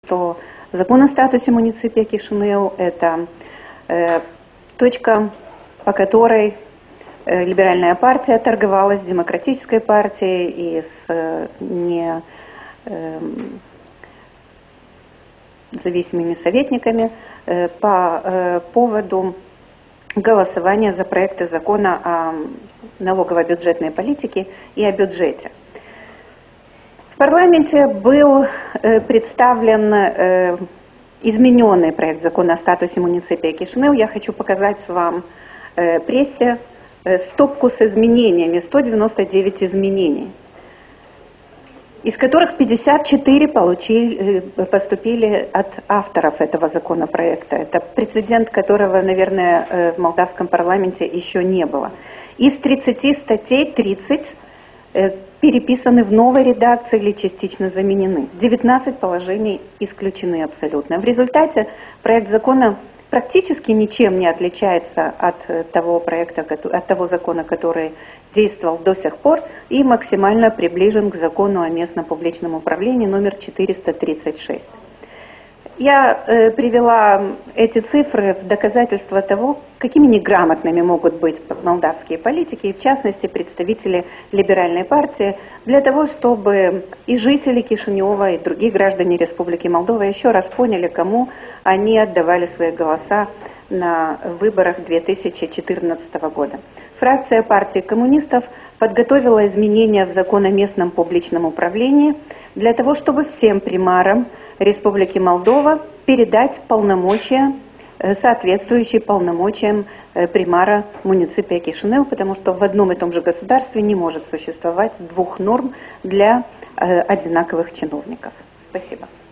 что закон о статусе муниципия Кишинев – это точка, по которой либеральная партия торговалась с демократической партией и с независимыми советниками по поводу голосования за проекты закона о налогово-бюджетной политике и о бюджете. В парламенте был представлен измененный проект закона о статусе муниципия Кишинев. Я хочу показать вам прессе стопку с изменениями, 199 изменений, из которых 54 поступили от авторов этого законопроекта. Это прецедент, которого, наверное, в молдавском парламенте еще не было. Из 30 статей 30 переписаны в новой редакции или частично заменены. 19 положений исключены абсолютно. В результате проект закона практически ничем не отличается от того закона, который действовал до сих пор, и максимально приближен к закону о местном публичном управлении номер 436. Я привела эти цифры в доказательство того, какими неграмотными могут быть молдавские политики, и в частности представители либеральной партии, для того, чтобы и жители Кишинева, и другие граждане Республики Молдова еще раз поняли, кому они отдавали свои голоса на выборах 2014 года. Фракция партии коммунистов подготовила изменения в закон о местном публичном управлении для того, чтобы всем примарам Республики Молдова передать полномочия, соответствующие полномочиям примара муниципия Кишинев, потому что в одном и том же государстве не может существовать двух норм для одинаковых чиновников. Спасибо.